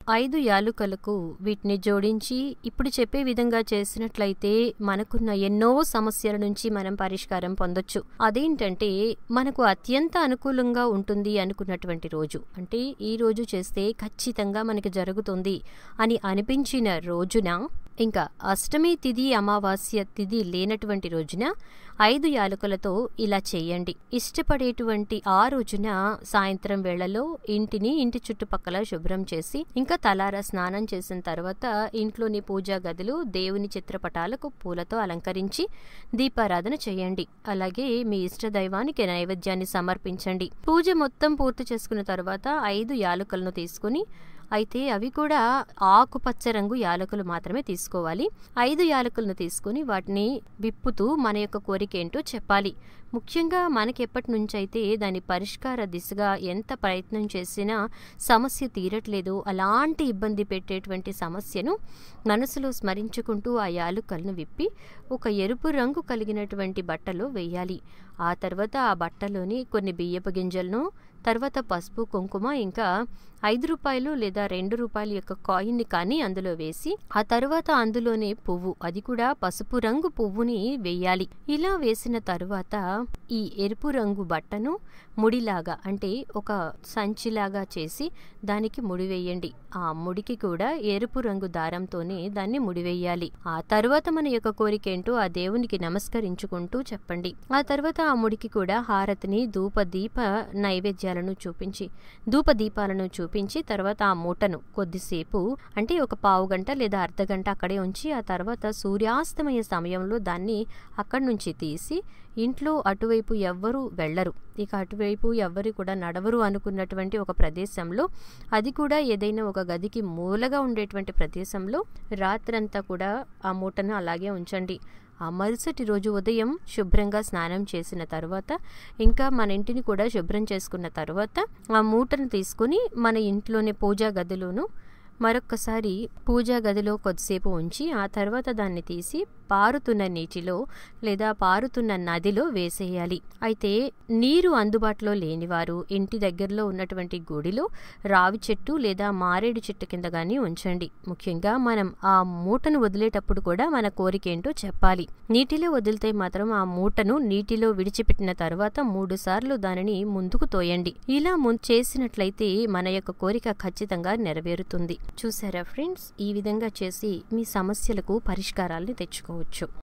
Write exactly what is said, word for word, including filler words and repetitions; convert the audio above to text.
ఐదు యాలుకలకు వీటిని జోడించి ఇప్పుడు చెప్పే విధంగా చేసినట్లయితే మనకున్న ఎన్నో సమస్యల నుంచి మనం పరిష్కారం పొందొచ్చు. అదేంటంటే మనకు అత్యంత అనుకూలంగా ఉంటుంది అనుకున్నటువంటి రోజు, అంటే ఈ రోజు చేస్తే ఖచ్చితంగా మనకి జరుగుతుంది అని అనిపించిన రోజున, ఇంకా అష్టమి తిథి అమావాస్య తిథి లేనటువంటి రోజున ఐదు యాలకులతో ఇలా చేయండి. ఇష్టపడేటువంటి ఆ రోజున సాయంత్రం వేళలో ఇంటిని ఇంటి చుట్టుపక్కల శుభ్రం చేసి ఇంకా తలారా స్నానం చేసిన తర్వాత ఇంట్లోని పూజా గదులు దేవుని చిత్రపటాలకు పూలతో అలంకరించి దీపారాధన చేయండి. అలాగే మీ ఇష్ట దైవానికి నైవేద్యాన్ని సమర్పించండి. పూజ మొత్తం పూర్తి చేసుకున్న తర్వాత ఐదు యాలకులను తీసుకుని, అయితే అవి కూడా ఆకుపచ్చ రంగు యాలకులు మాత్రమే తీసుకోవాలి. ఐదు యాలకులను తీసుకుని వాటిని విప్పుతూ మన యొక్క కోరిక ఏంటో చెప్పాలి. ముఖ్యంగా మనకి ఎప్పటి నుంచి అయితే దాని పరిష్కార దిశగా ఎంత ప్రయత్నం చేసినా సమస్య తీరట్లేదు, అలాంటి ఇబ్బంది పెట్టేటువంటి సమస్యను మనసులో స్మరించుకుంటూ ఆ యాలుకలను విప్పి ఒక ఎరుపు రంగు కలిగినటువంటి బట్టలో వేయాలి. ఆ తర్వాత ఆ బట్టలోని కొన్ని బియ్యపు గింజలను, తర్వాత పసుపు కుంకుమ, ఇంకా ఐదు రూపాయలు లేదా రెండు రూపాయల యొక్క కాయిన్ని కానీ అందులో వేసి ఆ తర్వాత అందులోనే పువ్వు, అది కూడా పసుపు రంగు పువ్వుని వేయాలి. ఇలా వేసిన తరువాత ఈ ఎరుపు రంగు బట్టను ముడిలాగా, అంటే ఒక సంచిలాగా చేసి దానికి ముడి వేయండి. ఆ ముడికి కూడా ఎరుపు రంగు దారంతోనే దాన్ని ముడివేయాలి. ఆ తర్వాత మన యొక్క కోరిక ఏంటో ఆ దేవునికి నమస్కరించుకుంటూ చెప్పండి. ఆ తర్వాత ఆ ముడికి కూడా హారతిని, ధూప దీప నైవేద్యాలను చూపించి ధూప దీపాలను చూపించి తర్వాత ఆ మూటను కొద్దిసేపు, అంటే ఒక పావు గంట లేదా అర్ధ గంట అక్కడే ఉంచి ఆ తర్వాత సూర్యాస్తమయ సమయంలో దాన్ని అక్కడి నుంచి తీసి ఇంట్లో అటువైపు ఎవ్వరూ వెళ్లరు, ఇక అటువైపు ఎవ్వరు కూడా నడవరు అనుకున్నటువంటి ఒక ప్రదేశంలో, అది కూడా ఏదైనా ఒక గదికి మూలగా ఉండేటువంటి ప్రదేశంలో రాత్రంతా కూడా ఆ మూటను అలాగే ఉంచండి. ఆ మరుసటి రోజు ఉదయం శుభ్రంగా స్నానం చేసిన తర్వాత, ఇంకా మన ఇంటిని కూడా శుభ్రం చేసుకున్న తర్వాత ఆ మూటను తీసుకుని మన ఇంట్లోనే పూజా గదిలోను మరొక్కసారి పూజా గదిలో కొద్దిసేపు ఉంచి ఆ తర్వాత దాన్ని తీసి పారుతున్న నీటిలో లేదా పారుతున్న నదిలో వేసేయాలి. అయితే నీరు అందుబాటులో లేనివారు ఇంటి దగ్గరలో ఉన్నటువంటి గుడిలో రావి చెట్టు లేదా మారేడు చెట్టు కింద కానీ ఉంచండి. ముఖ్యంగా మనం ఆ మూటను వదిలేటప్పుడు కూడా మన కోరిక ఏంటో చెప్పాలి. నీటిలో వదిలితే మాత్రం ఆ మూటను నీటిలో విడిచిపెట్టిన తర్వాత మూడు సార్లు దానిని ముందుకు తోయండి. ఇలా చేసినట్లయితే మన యొక్క కోరిక ఖచ్చితంగా నెరవేరుతుంది. చూసారా ఫ్రెండ్స్, ఈ విధంగా చేసి మీ సమస్యలకు పరిష్కారాల్ని తెచ్చుకోవచ్చు.